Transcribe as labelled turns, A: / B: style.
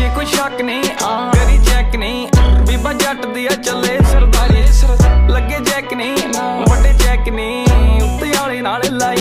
A: जे कोई शक नहीं करी चेक नहीं बीबा जट दिया चले सरदारी लगे चेक नहीं बड़े चेक नहीं उत्ते आले नाल लाई